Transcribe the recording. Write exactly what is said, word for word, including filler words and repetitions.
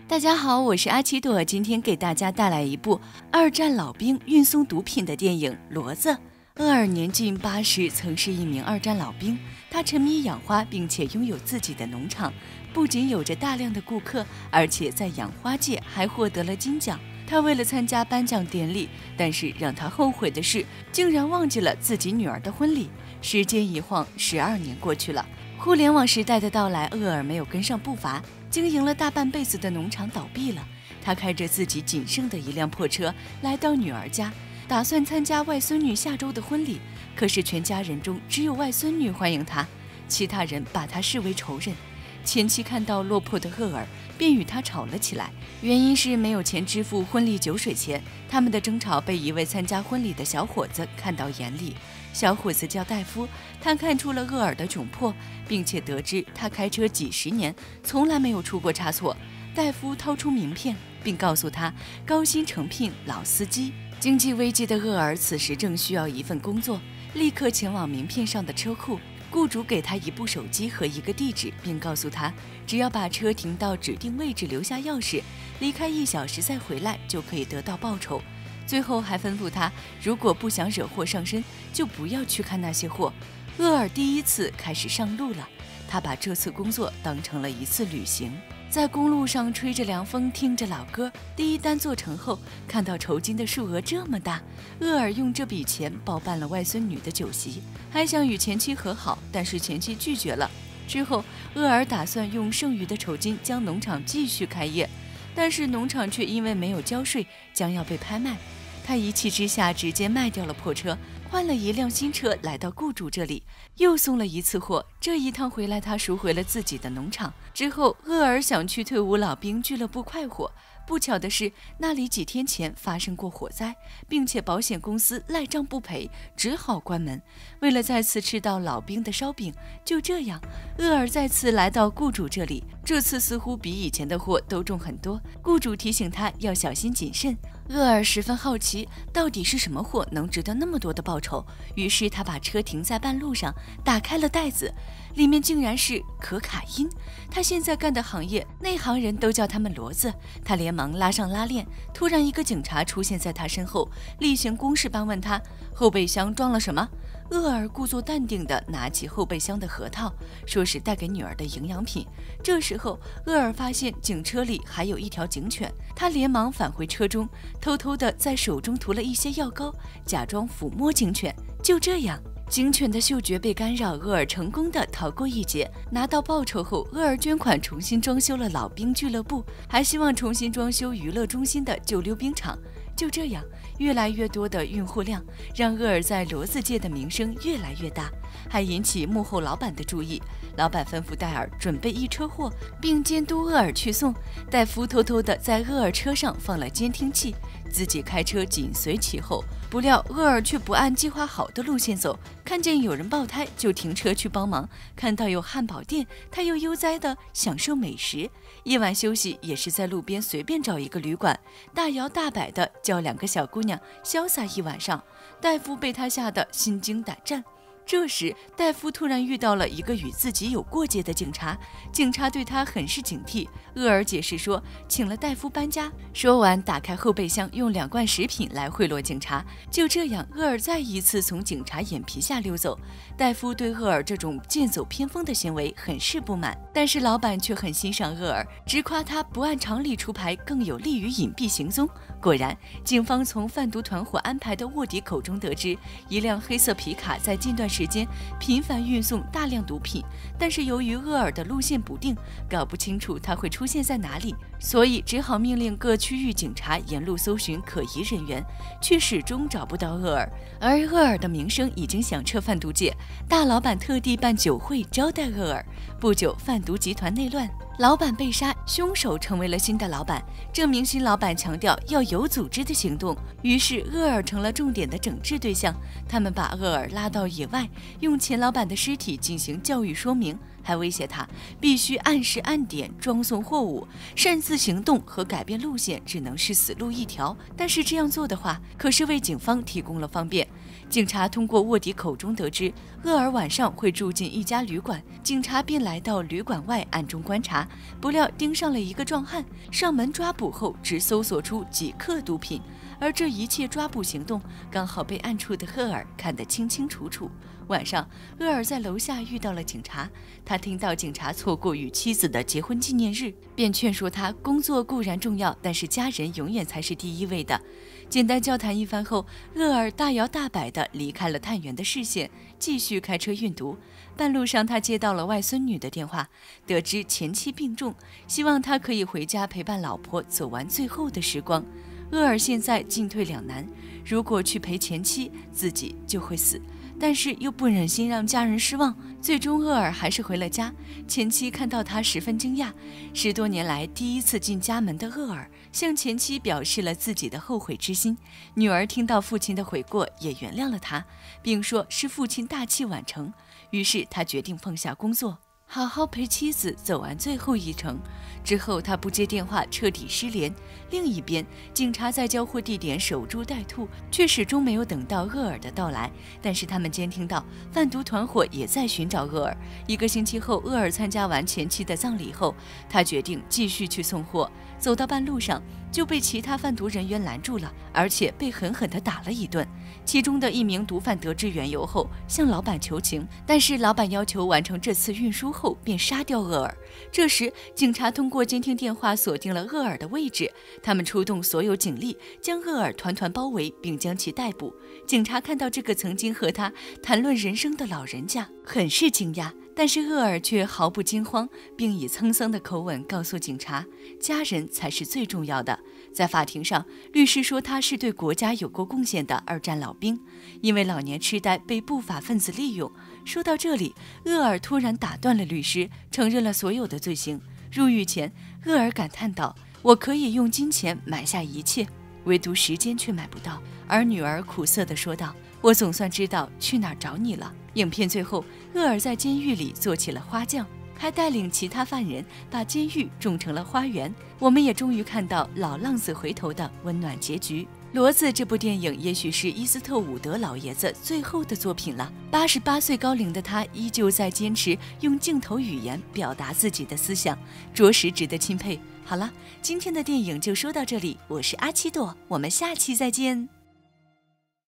大家好，我是阿奇朵，今天给大家带来一部二战老兵运送毒品的电影《骡子》。厄尔年近八十，曾是一名二战老兵，他沉迷养花，并且拥有自己的农场，不仅有着大量的顾客，而且在养花界还获得了金奖。他为了参加颁奖典礼，但是让他后悔的是，竟然忘记了自己女儿的婚礼。时间一晃，十二年过去了。互联网时代的到来，厄尔没有跟上步伐，经营了大半辈子的农场倒闭了。他开着自己仅剩的一辆破车，来到女儿家，打算参加外孙女下周的婚礼。可是全家人中只有外孙女欢迎他，其他人把他视为仇人。前妻看到落魄的厄尔，便与他吵了起来，原因是没有钱支付婚礼酒水钱。他们的争吵被一位参加婚礼的小伙子看到眼里。小伙子叫戴夫，他看出了厄尔的窘迫，并且得知他开车几十年，从来没有出过差错。戴夫掏出名片，并告诉他高薪诚聘老司机。经济危机的厄尔此时正需要一份工作，立刻前往名片上的车库。雇主给他一部手机和一个地址，并告诉他只要把车停到指定位置，留下钥匙，离开一小时再回来，就可以得到报酬。最后还吩咐他，如果不想惹祸上身，就不要去看那些货。厄尔第一次开始上路了，他把这次工作当成了一次旅行。在公路上吹着凉风，听着老歌，第一单做成后，看到酬金的数额这么大，厄尔用这笔钱包办了外孙女的酒席，还想与前妻和好，但是前妻拒绝了。之后，厄尔打算用剩余的酬金将农场继续开业，但是农场却因为没有交税，将要被拍卖。他一气之下直接卖掉了破车，换了一辆新车来到雇主这里，又送了一次货。这一趟回来，他赎回了自己的农场。之后，厄尔想去退伍老兵俱乐部快活，不巧的是那里几天前发生过火灾，并且保险公司赖账不赔，只好关门。为了再次吃到老兵的烧饼，就这样，厄尔再次来到雇主这里，这次似乎比以前的货都重很多。雇主提醒他要小心谨慎。厄尔十分好奇，到底是什么货能值得那么多的报酬？于是他把车停在半路上，打开了袋子，里面竟然是可卡因。他现在干的行业，内行人都叫他们骡子。他连忙拉上拉链，突然一个警察出现在他身后，例行公事般问他后备箱装了什么。厄尔故作淡定地拿起后备箱的核桃，说是带给女儿的营养品。这时候，厄尔发现警车里还有一条警犬，他连忙返回车中，偷偷地在手中涂了一些药膏，假装抚摸警犬。就这样，警犬的嗅觉被干扰，厄尔成功地逃过一劫。拿到报酬后，厄尔捐款重新装修了老兵俱乐部，还希望重新装修娱乐中心的旧溜冰场。就这样，越来越多的运货量让厄尔在骡子界的名声越来越大，还引起幕后老板的注意。老板吩咐戴尔准备一车货，并监督厄尔去送。戴夫偷偷地在厄尔车上放了监听器，自己开车紧随其后。不料厄尔却不按计划好的路线走，看见有人爆胎就停车去帮忙，看到有汉堡店，他又悠哉地享受美食。夜晚休息也是在路边随便找一个旅馆，大摇大摆地叫两个小姑娘潇洒一晚上。戴夫被他吓得心惊胆战。这时，戴夫突然遇到了一个与自己有过节的警察，警察对他很是警惕。厄尔解释说，请了戴夫搬家。说完，打开后备箱，用两罐食品来贿赂警察。就这样，厄尔再一次从警察眼皮下溜走。戴夫对厄尔这种剑走偏锋的行为很是不满，但是老板却很欣赏厄尔，直夸他不按常理出牌更有利于隐蔽行踪。果然，警方从贩毒团伙安排的卧底口中得知，一辆黑色皮卡在近段时间频繁运送大量毒品，但是由于厄尔的路线不定，搞不清楚他会出现在哪里，所以只好命令各区域警察沿路搜寻可疑人员，却始终找不到厄尔。而厄尔的名声已经响彻贩毒界，大老板特地办酒会招待厄尔。不久，贩毒集团内乱，老板被杀，凶手成为了新的老板。这名新老板强调要有组织的行动，于是厄尔成了重点的整治对象。他们把厄尔拉到野外，用钱老板的尸体进行教育说明，还威胁他必须按时按点装送货物，擅自行动和改变路线只能是死路一条。但是这样做的话，可是为警方提供了方便。 警察通过卧底口中得知，厄尔晚上会住进一家旅馆，警察便来到旅馆外暗中观察，不料盯上了一个壮汉。上门抓捕后，只搜索出几克毒品，而这一切抓捕行动刚好被暗处的厄尔看得清清楚楚。晚上，厄尔在楼下遇到了警察，他听到警察错过与妻子的结婚纪念日，便劝说他，工作固然重要，但是家人永远才是第一位的。简单交谈一番后，厄尔大摇大摆地离开了探员的视线，继续开车运毒。半路上，他接到了外孙女的电话，得知前妻病重，希望他可以回家陪伴老婆走完最后的时光。厄尔现在进退两难，如果去陪前妻，自己就会死，但是又不忍心让家人失望，最终厄尔还是回了家。前妻看到他十分惊讶，十多年来第一次进家门的厄尔向前妻表示了自己的后悔之心。女儿听到父亲的悔过，也原谅了他，并说是父亲大器晚成。于是他决定放下工作，好好陪妻子走完最后一程。之后他不接电话，彻底失联。另一边，警察在交货地点守株待兔，却始终没有等到厄尔的到来。但是他们监听到贩毒团伙也在寻找厄尔。一个星期后，厄尔参加完前妻的葬礼后，他决定继续去送货。走到半路上，就被其他贩毒人员拦住了，而且被狠狠地打了一顿。其中的一名毒贩得知缘由后，向老板求情，但是老板要求完成这次运输后便杀掉厄尔。这时，警察通过监听电话锁定了厄尔的位置，他们出动所有警力，将厄尔团团包围，并将其逮捕。警察看到这个曾经和他谈论人生的老人家，很是惊讶。但是厄尔却毫不惊慌，并以沧桑的口吻告诉警察，家人才是最重要的。在法庭上，律师说他是对国家有过贡献的二战老兵，因为老年痴呆被不法分子利用。说到这里，厄尔突然打断了律师，承认了所有的罪行。入狱前，厄尔感叹道：“我可以用金钱买下一切，唯独时间却买不到。”而女儿苦涩地说道：“我总算知道去哪儿找你了。”影片最后，厄尔在监狱里做起了花匠，还带领其他犯人把监狱种成了花园。我们也终于看到老浪子回头的温暖结局。《骡子》这部电影也许是伊斯特伍德老爷子最后的作品了。八十八岁高龄的他依旧在坚持用镜头语言表达自己的思想，着实值得钦佩。好了，今天的电影就说到这里，我是阿七朵，我们下期再见。